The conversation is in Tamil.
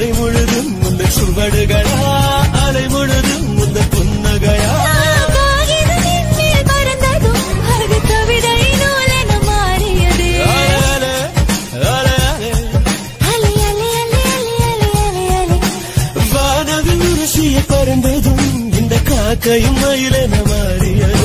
தாமரை முழுதும் முந்த சுவடுகளா அலை முழுதும் முந்த புன்னகையா பறந்ததும் அது கவிதை நூலென மாறியது வானவில் உரசிய பறந்ததும் இந்த காக்கையும் மயிலென மாறியது